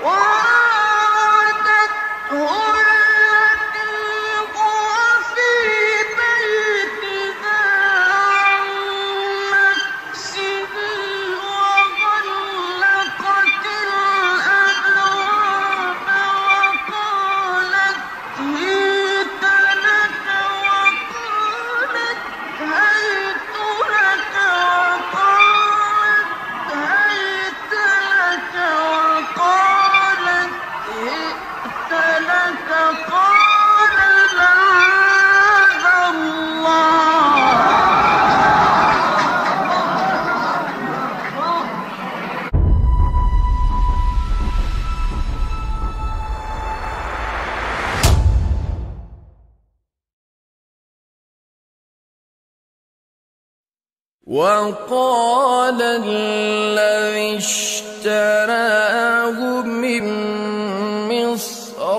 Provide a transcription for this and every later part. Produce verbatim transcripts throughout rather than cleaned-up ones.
وقال الذي اشتراه من مصر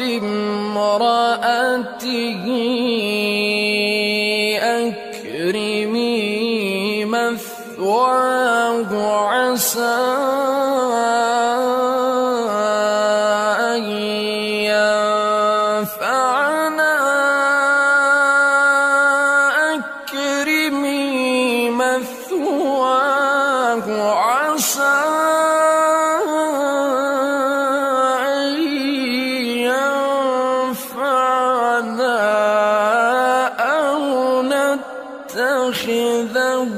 لامرأته أكرمي مثواه عسى أن ينفعنا أكرمي مثواه عسى أن ينفعنا أو نتخذه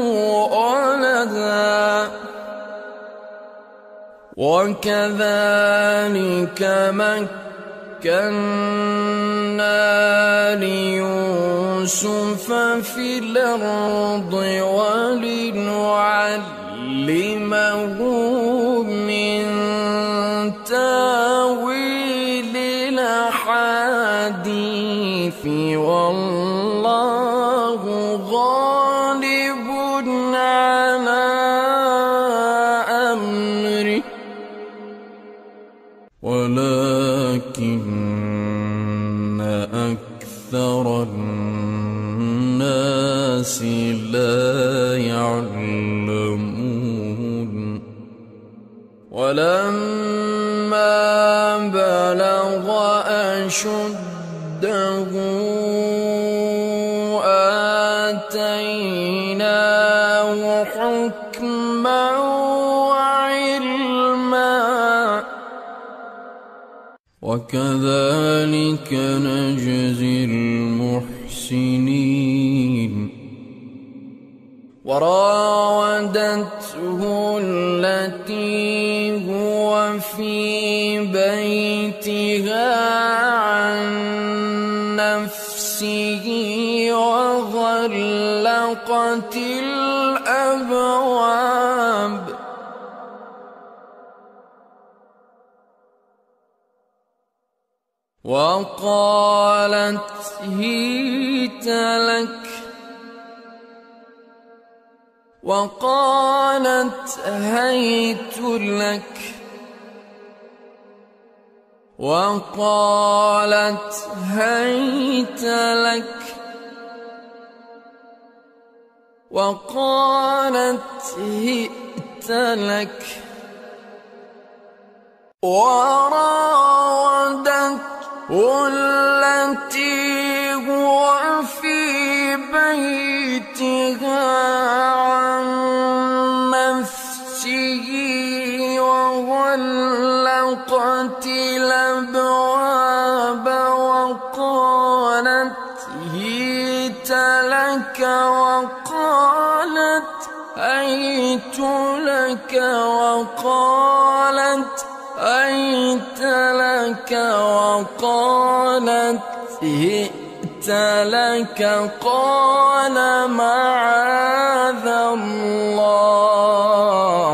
ولدا وكذلك مكنا ليوسف في الأرض ولنعلمه من تاويل الأحاديث والله غالب على أمره ولكن أكثر الناس لا يعلمون ولما بلغ أشده آتيناه حكما وعلما وكذلك نجزي المحسنين وراودته التي هو في بيتها عن نفسه وغلقت الأبواب وقالت هيت لك وقالت هيت لك وقالت هيت لك وقالت هئت لك وراودته التي هو في بيتها عن نفسه وغلقت الأبواب وقالت هيت لك وقالت هيت لك وقالت هيت لك وقالت هئت لك قال معاذ الله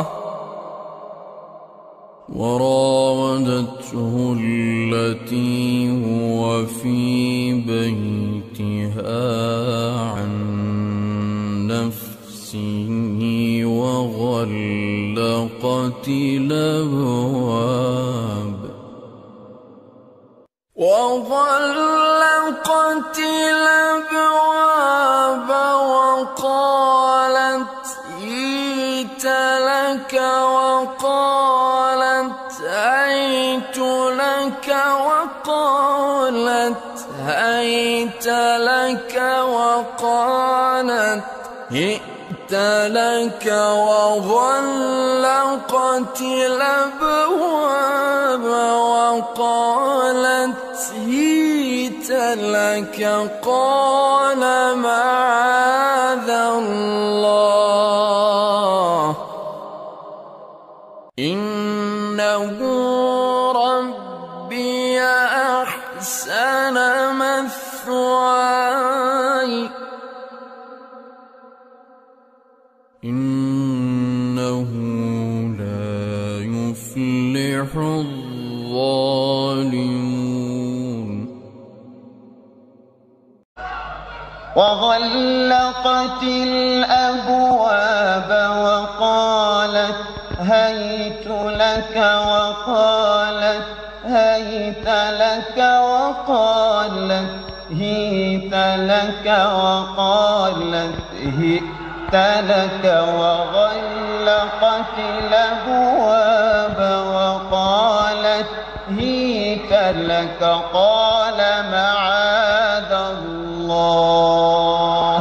وراودته التي هو في بيتها عن نفسه وغلقت الأبواب وغلقت الأبواب وقالت هيت لك وقالت هيت لك وقالت هيت لك وقالت هئت لك وغلقت الأبواب وقالت هيت لك قال معاذ الله إنه ربي أحسن مثواي إنه لا يفلح الظالمون. وغلقت الأبواب وقالت هيت لك وقالت هيت لك وقالت هيت لك وقالت هئت لك وغلقت الأبواب وقالت هيت لك قال معاذ الله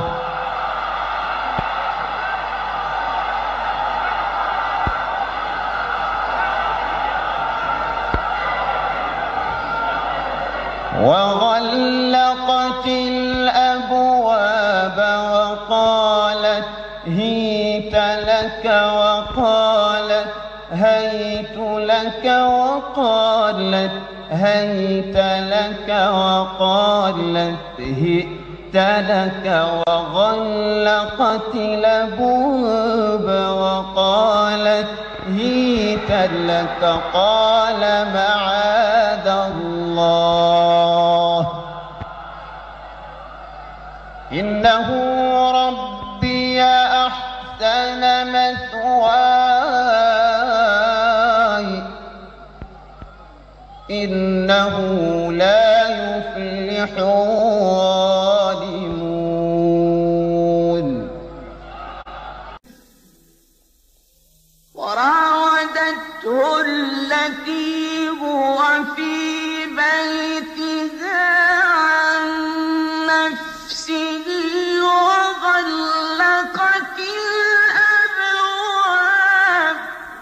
وغلقت الأبواب وقالت هيت لك وقالت هيت لك وقالت هيت لك وقالت هئت لك وغلقت الأبواب وقالت هيت لك قال معاذ الله إنه ربي أحسن مثواي إنه لا يفلح الظالمون. وراودته التي هو في بيتها عن نفسه وغلقت الأبواب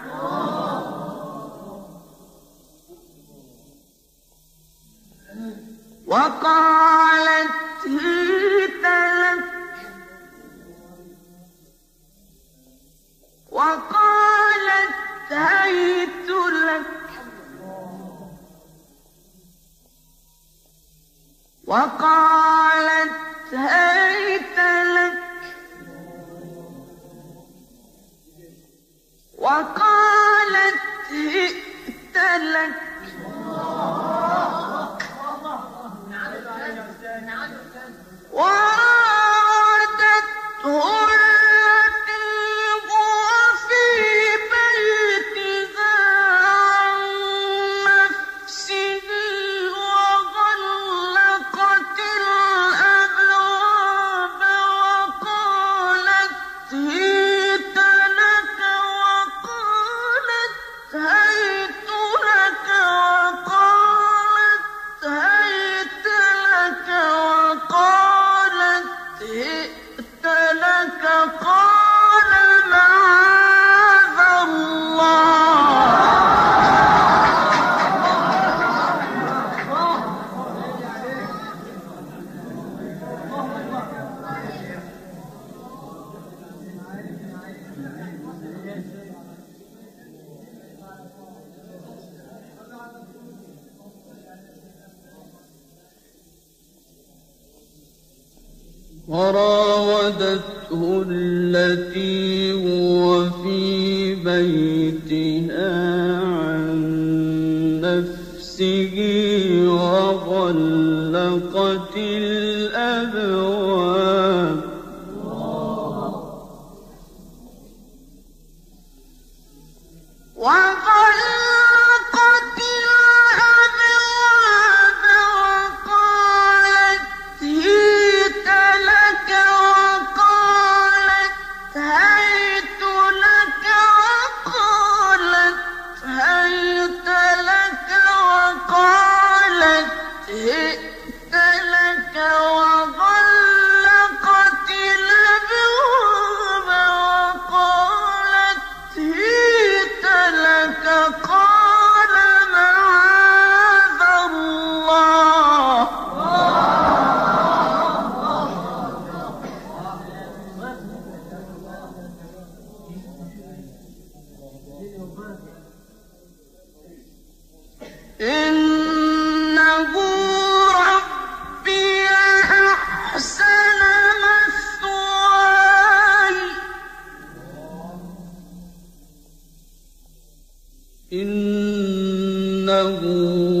وقالت هيت لك وقالت هيت لك وقالت هيت لك وقالت هئت لك وراودته التي هو في بيتها عن نفسه وغلقت الأبواب وقالت هيت لك وقالت هيت لك وقالت هيت لك وقالت هئت لك قال معاذ الله وراودته التي هو في بيتها عن نفسه وغلقت الأبواب وغلقت الأبواب وقالت هيت لك وقالت هيت لك وقالت هيت إنه